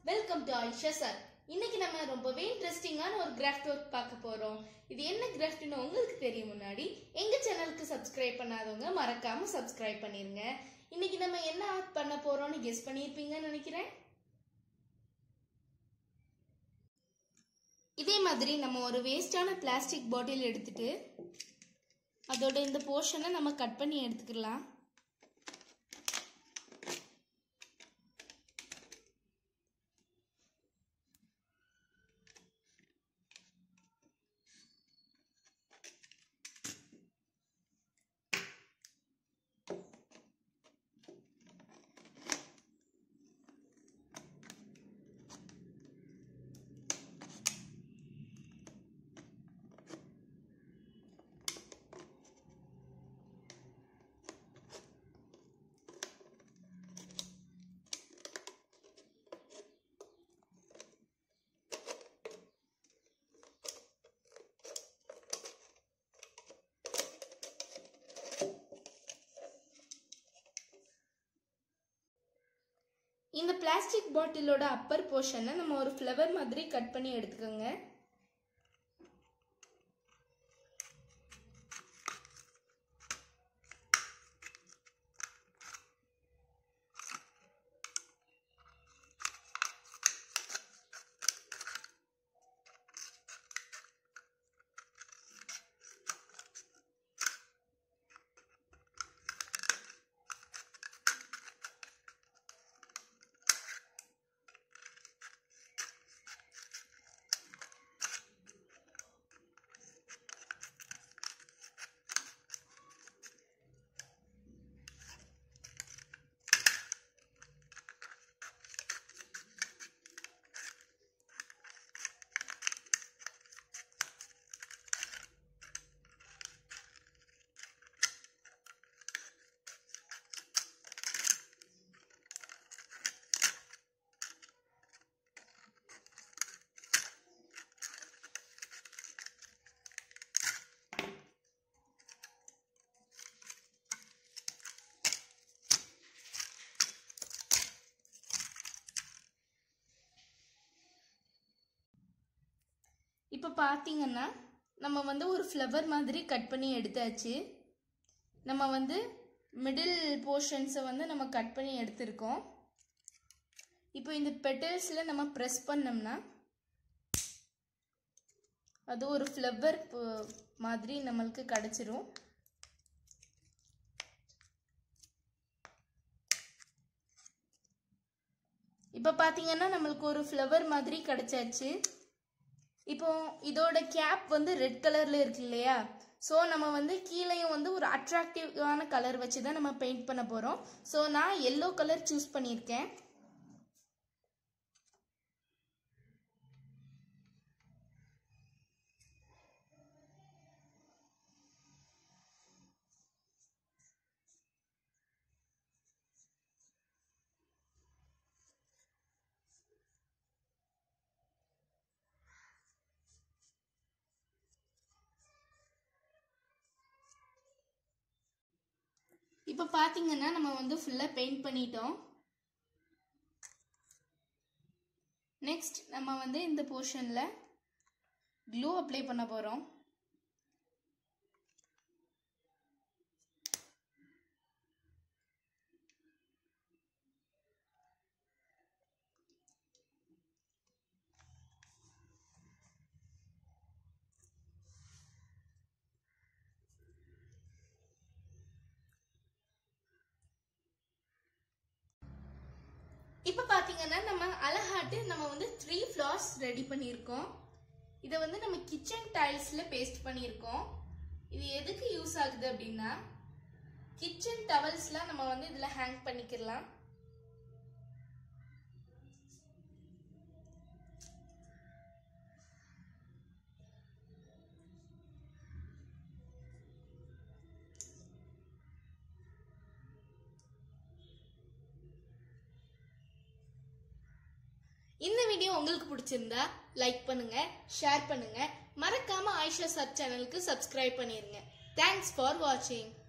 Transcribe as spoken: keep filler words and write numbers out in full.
Welcome to Ayesha sir. இன்னைக்கு நம்ம ரொம்பவே இன்ட்ரெஸ்டிங்கான ஒரு கிராஃப்ட் ஒர்க் பார்க்க போறோம். இது என்ன கிராஃப்ட்னு உங்களுக்கு தெரியும் முன்னாடி எங்க சேனலுக்கு சப்ஸ்கிரைப் பண்ணாதவங்க மறக்காம சப்ஸ்கிரைப் பண்ணிருங்க. இன்னைக்கு நம்ம என்ன ஆர்ட் பண்ண போறோம்னு கெஸ் பண்ணிருப்பீங்கன்னு நினைக்கிறேன். இதே மாதிரி நம்ம ஒரு வேஸ்டான பிளாஸ்டிக் பாட்டில் எடுத்துட்டு அதோட இந்த போர்ஷனை நம்ம கட் பண்ணி எடுத்துக்கலாம். இந்த பிளாஸ்டிக் பாட்டிலோட அப்பர் போர்ஷனை நம்ம ஒரு ஃப்ளவர் மாதிரி கட் பண்ணி எடுத்துக்கோங்க. இப்போ பார்த்தீங்கன்னா நம்ம வந்து ஒரு ஃப்ளவர் மாதிரி கட் பண்ணி எடுத்தாச்சு. நம்ம வந்து மிடில் போர்ஷன்ஸை வந்து நம்ம கட் பண்ணி எடுத்திருக்கோம். இப்போ இந்த பெட்டல்ஸில் நம்ம ப்ரெஸ் பண்ணோம்னா அது ஒரு ஃப்ளவர் மாதிரி நம்மளுக்கு கிடச்சிரும். இப்போ பார்த்தீங்கன்னா நம்மளுக்கு ஒரு ஃப்ளவர் மாதிரி கிடச்சாச்சு. இப்போ இதோட கேப் வந்து ரெட் கலர்ல இருக்கு இல்லையா? ஸோ நம்ம வந்து கீழேயும் வந்து ஒரு அட்ராக்டிவான கலர் வச்சு தான் நம்ம பெயிண்ட் பண்ண போகிறோம். ஸோ நான் எல்லோ கலர் சூஸ் பண்ணியிருக்கேன். இப்போ பார்த்தீங்கன்னா நம்ம வந்து ஃபுல்லாக பெயிண்ட் பண்ணிட்டோம். நெக்ஸ்ட் நம்ம வந்து இந்த போர்ஷனில் க்ளூ அப்ளை பண்ண போகிறோம். இப்போ பார்த்தீங்கன்னா நம்ம அழகாட்டு நம்ம வந்து த்ரீ ஃப்ளார்ஸ் ரெடி பண்ணியிருக்கோம். இதை வந்து நம்ம கிச்சன் டைல்ஸில் பேஸ்ட் பண்ணியிருக்கோம். இது எதுக்கு யூஸ் ஆகுது அப்படின்னா கிச்சன் டவல்ஸ்லாம் நம்ம வந்து இதில் ஹேங் பண்ணிக்கலாம். இந்த வீடியோ உங்களுக்கு பிடிச்சிருந்தா லைக் பண்ணுங்க, ஷேர் பண்ணுங்க, மறக்காம ஆயிஷா சார் சேனலுக்கு சப்ஸ்கிரைப் பண்ணிருங்க. தேங்க்ஸ் ஃபார் வாட்சிங்.